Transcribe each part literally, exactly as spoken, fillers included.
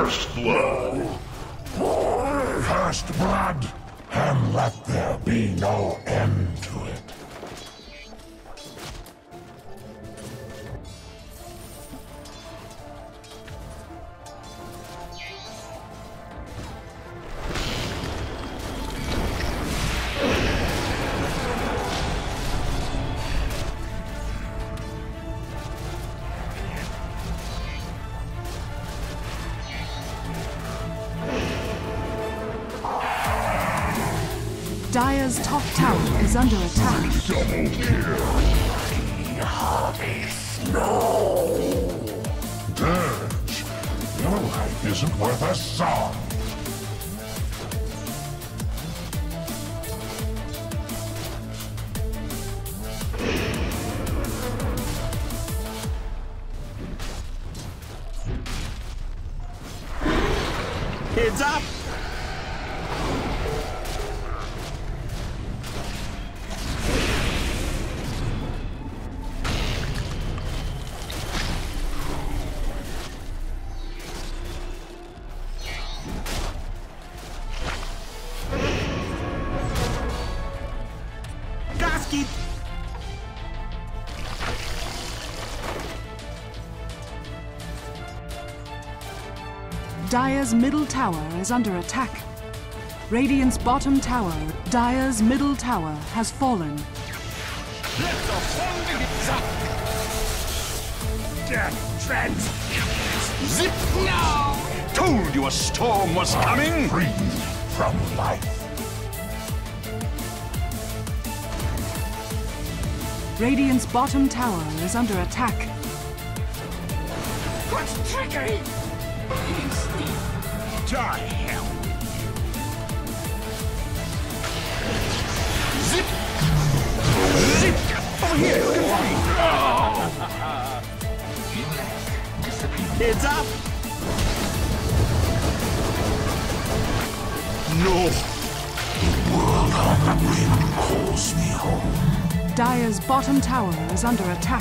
First blood. First blood, and let there be no end to it. Dire's top tower is under attack. Double kill. Heavy snow. Dirge, your life isn't worth a song. Heads up! Gasket! Dire's middle tower is under attack. Radiant's bottom tower, Dire's middle tower, has fallen. Let the founding up! Death tread! Zip now! Told you a storm was coming! Free from life. Radiant's bottom tower is under attack. What's trickery? Die hell! Zip! Zip! Over here! Heads up! No! The world on the wind calls me home. Dire's bottom tower is under attack.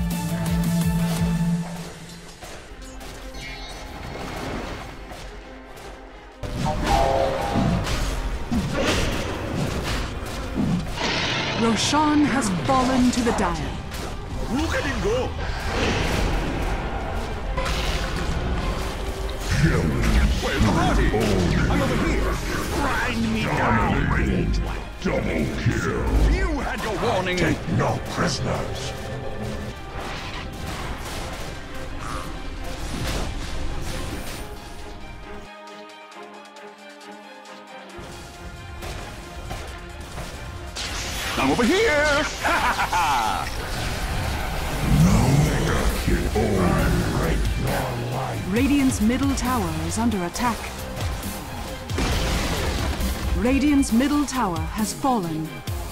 Roshan has fallen to the Dire. Look at him go! Where's the party? I'm over here! Grind me down! Double kill. You had your warning! Take no prisoners. I'm over here! Radiant's middle tower is under attack. Radiant's middle tower has fallen.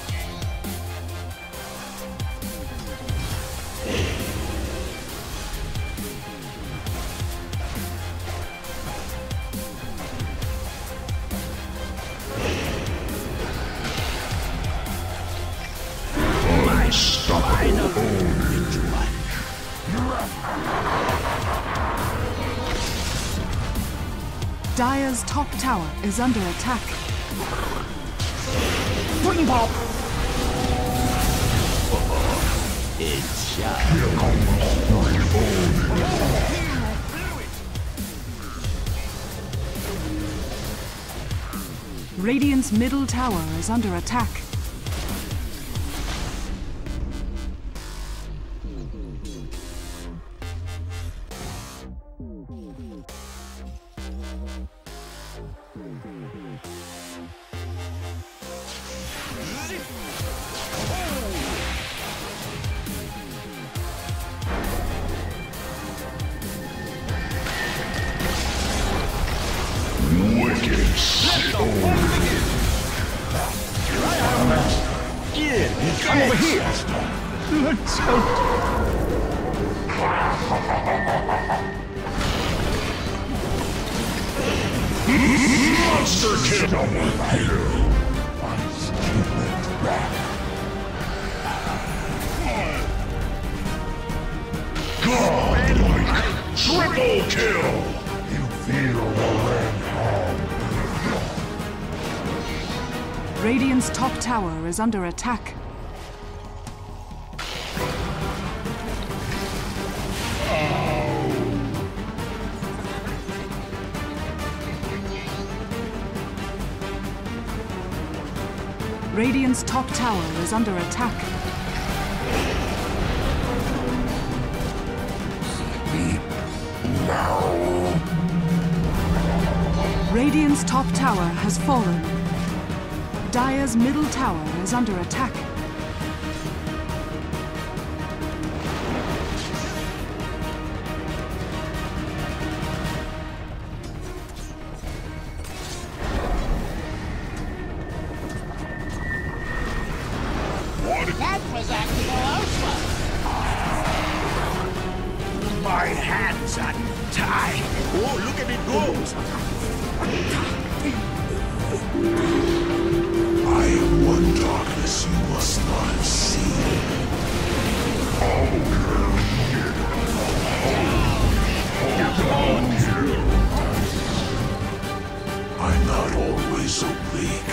Dire's top tower is under attack. Twin pop! It's Radiant's middle tower is under attack. I'm over here! Let's go! Monster kill! Double kill! I steal it back. Godlike! Triple kill! You Feel the red hand. Radiant's top tower is under attack. Radiant's top tower is under attack. Sleep now. Radiant's top tower has fallen. Dire's middle tower is under attack. That was actually awesome. My hands are tied. Oh, look at it go. I am one darkness you must not see. I'm not always oblique.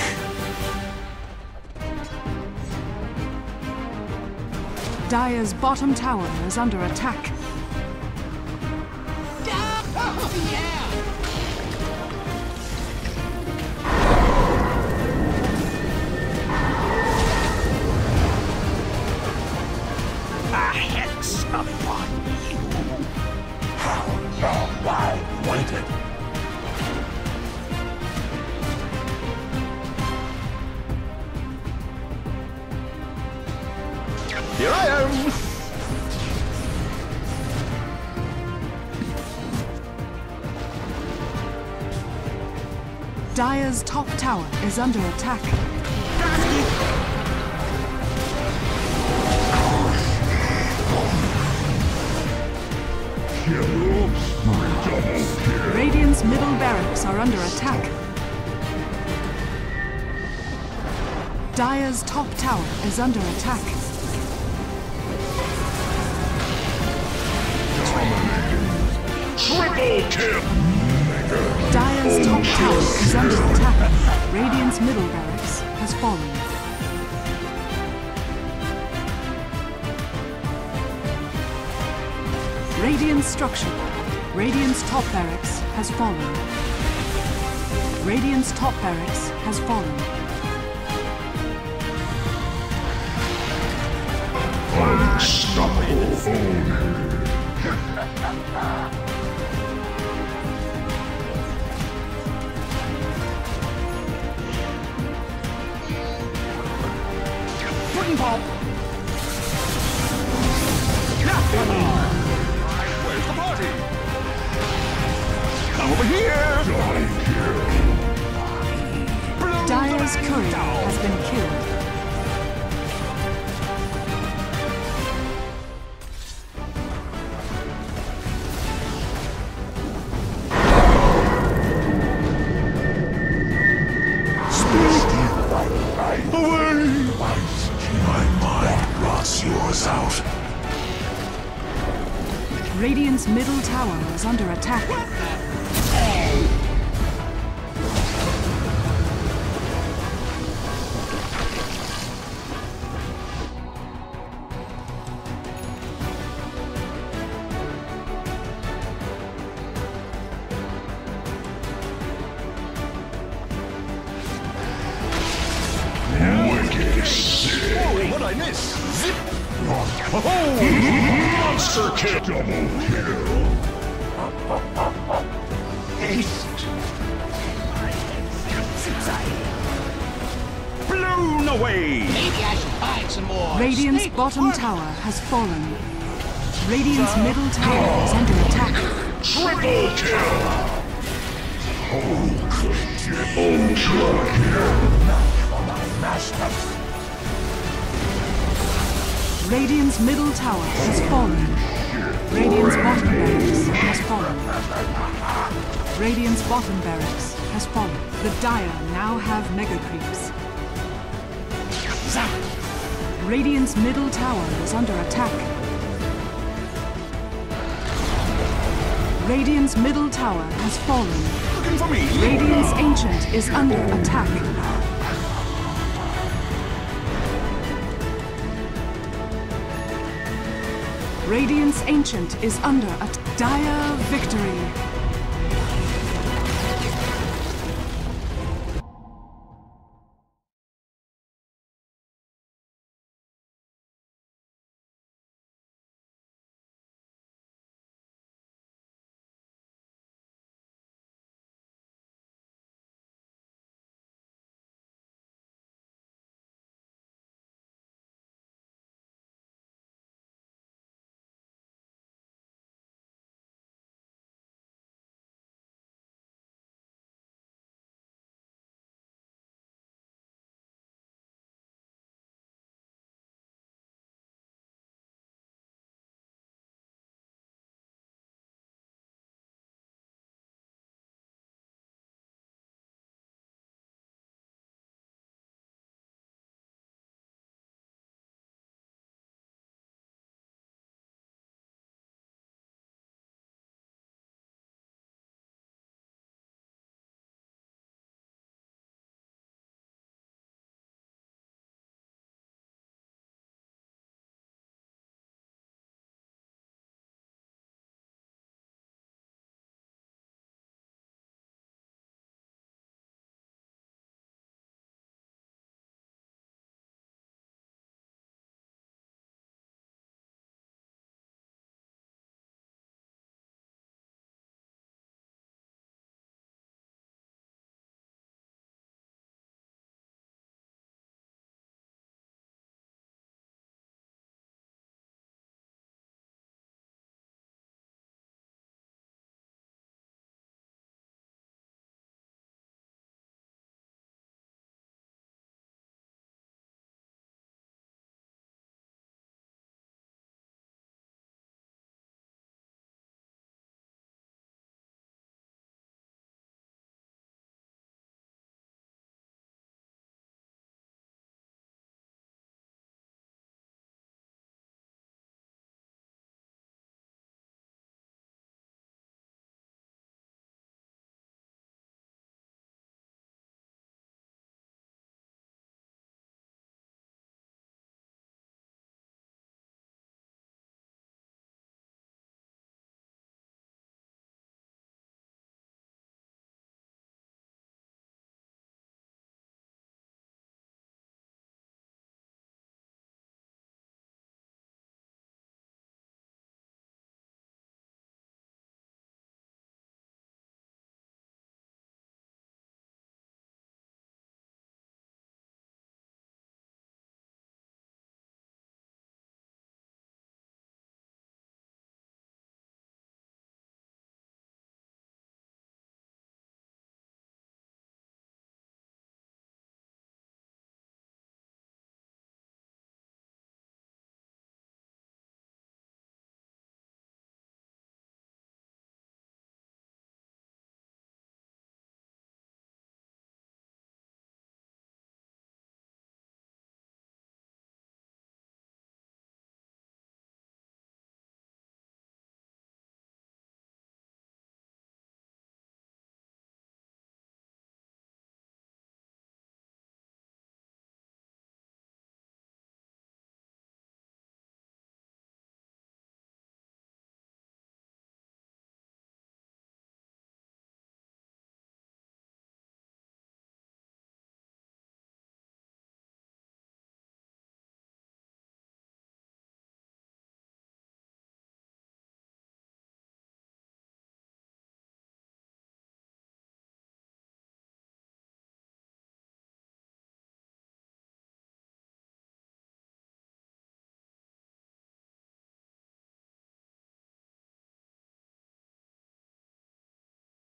Dire's bottom tower is under attack. Oh, yeah. A hex upon you. How long I've waited. Here I am. Dire's top tower is under attack. Radiant's middle barracks are under attack. Dire's top tower is under attack. Triple kill! Dire's top tower is under attack. Radiant's middle barracks has fallen. Radiant structure. Radiant's top barracks has fallen. Radiant's top barracks has fallen. Unstoppable foe. Pudding pop. Where's the party? Come over here. Dire's courier has been killed. Yours out. Radiant's middle tower is under attack. Wicked sick. Oh, what'd I miss? Zip. Monster kill. Double kill. Haste. Blown away. Maybe I should find some more. Radiant's snake bottom work. tower has fallen. Radiant's middle tower is under attack. Triple kill. Ultra kill. Master. Radiant's middle tower has fallen. Radiant's bottom barracks has fallen. Radiant's bottom barracks has fallen. The Dire now have mega creeps. Radiant's middle tower is under attack. Radiant's middle tower has fallen. Looking for me? Radiant's Ancient is under attack. Radiant's Ancient is under attack. Dire victory.